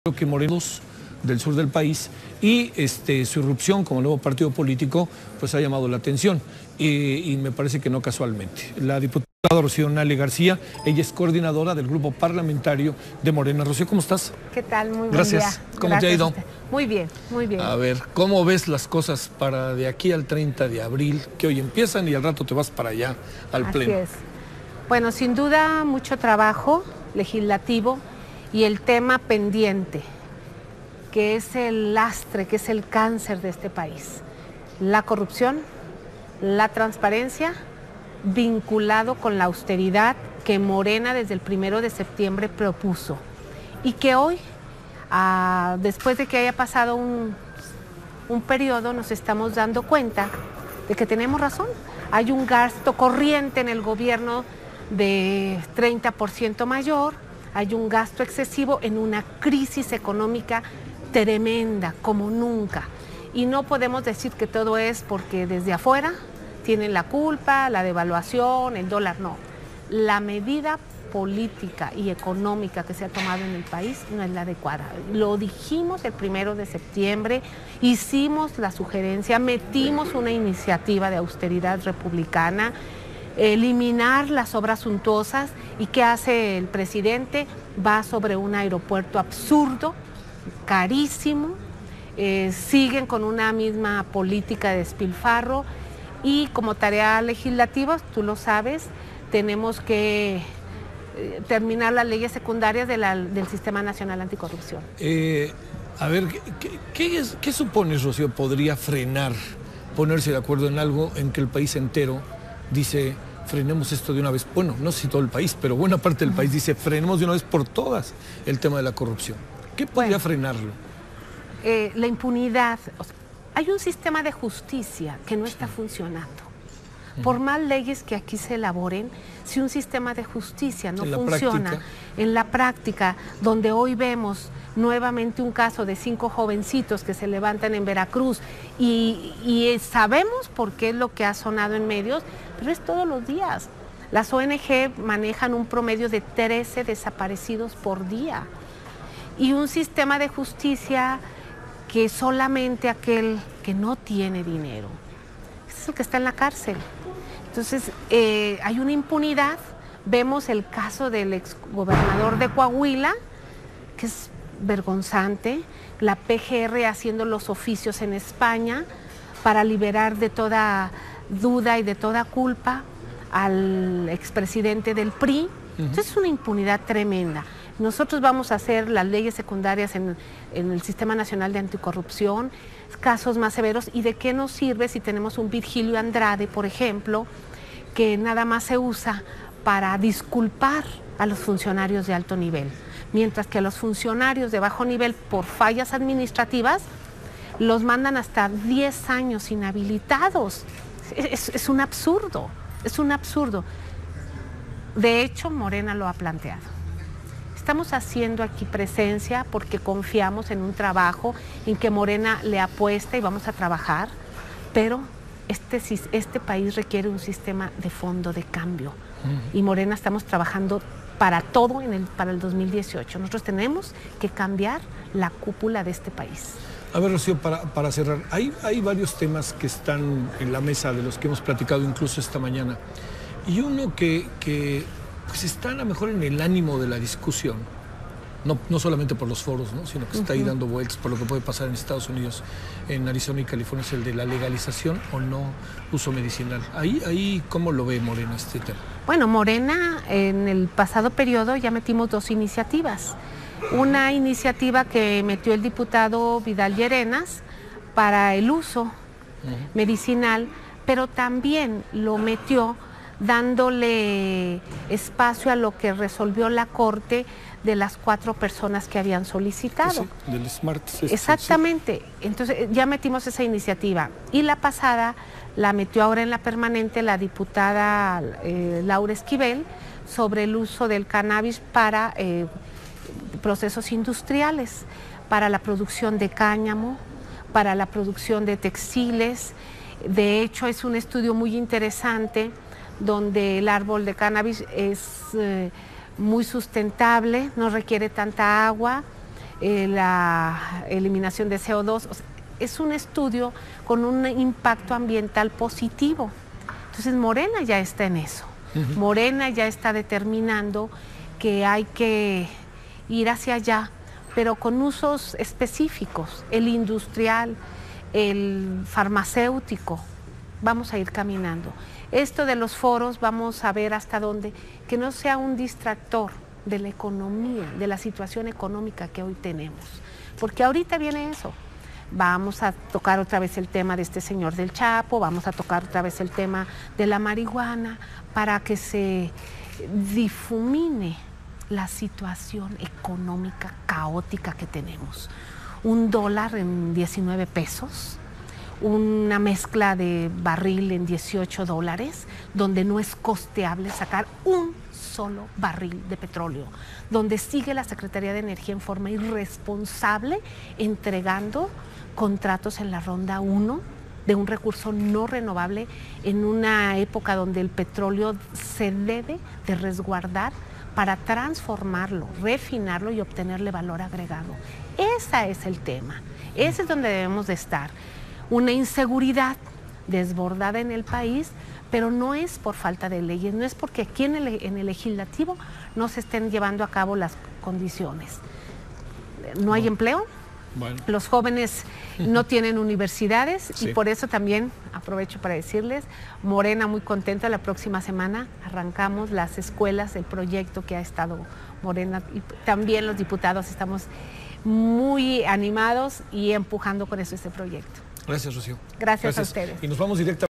Creo que Morenos del sur del país y su irrupción como nuevo partido político pues ha llamado la atención y me parece que no casualmente. La diputada Rocío Nale García, ella es coordinadora del grupo parlamentario de Morena. Rocío, ¿cómo estás? ¿Qué tal? Muy buen Gracias. día. ¿Cómo te ha ido? Muy bien, muy bien. A ver, ¿cómo ves las cosas para de aquí al 30 de abril, que hoy empiezan y al rato te vas para allá al pleno? Así es. Bueno, sin duda mucho trabajo legislativo y el tema pendiente, que es el lastre, que es el cáncer de este país. La corrupción, la transparencia, vinculado con la austeridad que Morena desde el 1 de septiembre propuso. Y que hoy, después de que haya pasado un periodo, nos estamos dando cuenta de que tenemos razón. Hay un gasto corriente en el gobierno de 30% mayor, hay un gasto excesivo en una crisis económica tremenda como nunca. Y no podemos decir que todo es porque desde afuera tienen la culpa, la devaluación, el dólar, no. La medida política y económica que se ha tomado en el país no es la adecuada. Lo dijimos el 1 de septiembre, hicimos la sugerencia, metimos una iniciativa de austeridad republicana, eliminar las obras suntuosas. ¿Y qué hace el presidente? Va sobre un aeropuerto absurdo, carísimo, siguen con una misma política de despilfarro y como tarea legislativa, tú lo sabes, tenemos que terminar las leyes secundarias del Sistema Nacional Anticorrupción. A ver, ¿qué supones, Rocío, podría frenar, ponerse de acuerdo en algo en que el país entero dice, frenemos esto de una vez? Bueno, no sé si todo el país, pero buena parte del país dice, frenemos de una vez por todas el tema de la corrupción. ¿Qué podría frenarlo? La impunidad. O sea, hay un sistema de justicia que no está funcionando. Por más leyes que aquí se elaboren, si un sistema de justicia no funciona en la práctica, donde hoy vemos nuevamente un caso de 5 jovencitos que se levantan en Veracruz y sabemos por qué es lo que ha sonado en medios, pero es todos los días. Las ONG manejan un promedio de 13 desaparecidos por día. Y un sistema de justicia que solamente aquel que no tiene dinero es el que está en la cárcel. Entonces, hay una impunidad. Vemos el caso del exgobernador de Coahuila, que es vergonzante, la PGR haciendo los oficios en España para liberar de toda duda y de toda culpa al expresidente del PRI. Entonces, es una impunidad tremenda. Nosotros vamos a hacer las leyes secundarias en el Sistema Nacional de Anticorrupción, casos más severos. ¿Y de qué nos sirve si tenemos un Virgilio Andrade, por ejemplo, que nada más se usa para disculpar a los funcionarios de alto nivel? Mientras que a los funcionarios de bajo nivel, por fallas administrativas, los mandan hasta 10 años inhabilitados. Es un absurdo, es un absurdo. De hecho, Morena lo ha planteado. Estamos haciendo aquí presencia porque confiamos en un trabajo en que Morena le apuesta y vamos a trabajar, pero este país requiere un sistema de fondo de cambio y Morena estamos trabajando para todo para el 2018. Nosotros tenemos que cambiar la cúpula de este país. A ver, Rocío, para cerrar, hay varios temas que están en la mesa de los que hemos platicado incluso esta mañana y uno que pues está a lo mejor en el ánimo de la discusión, no solamente por los foros, ¿no? Sino que está ahí dando vueltas por lo que puede pasar en Estados Unidos, en Arizona y California, es el de la legalización o no uso medicinal. Ahí ¿cómo lo ve Morena este tema? Bueno, Morena en el pasado periodo ya metimos 2 iniciativas. Una iniciativa que metió el diputado Vidal Llerenas para el uso medicinal, pero también lo metió dándole espacio a lo que resolvió la Corte de las 4 personas que habían solicitado. Sí, del Smart. Exactamente. Sí. Entonces ya metimos esa iniciativa. Y la pasada la metió ahora en la permanente la diputada Laura Esquivel sobre el uso del cannabis para procesos industriales, para la producción de cáñamo, para la producción de textiles. De hecho, es un estudio muy interesante donde el árbol de cannabis es muy sustentable, no requiere tanta agua, la eliminación de CO2. O sea, es un estudio con un impacto ambiental positivo. Entonces Morena ya está en eso. Morena ya está determinando que hay que ir hacia allá, pero con usos específicos, el industrial, el farmacéutico. Vamos a ir caminando. Esto de los foros, vamos a ver hasta dónde, que no sea un distractor de la economía, de la situación económica que hoy tenemos. Porque ahorita viene eso. Vamos a tocar otra vez el tema de este señor del Chapo, vamos a tocar otra vez el tema de la marihuana, para que se difumine la situación económica caótica que tenemos. $1 en 19 pesos, una mezcla de barril en $18, donde no es costeable sacar un solo barril de petróleo, donde sigue la Secretaría de Energía en forma irresponsable entregando contratos en la ronda 1 de un recurso no renovable en una época donde el petróleo se debe de resguardar para transformarlo, refinarlo y obtenerle valor agregado. Ese es el tema, ese es donde debemos de estar. Una inseguridad desbordada en el país, pero no es por falta de leyes, no es porque aquí en el legislativo no se estén llevando a cabo las condiciones. No hay empleo. Bueno. Los jóvenes no tienen universidades, sí. Y por eso también aprovecho para decirles, Morena muy contenta, la próxima semana arrancamos las escuelas, el proyecto que ha estado Morena, y también los diputados estamos muy animados y empujando con eso este proyecto. Gracias, Rocío. Gracias a ustedes. Y nos vamos directamente.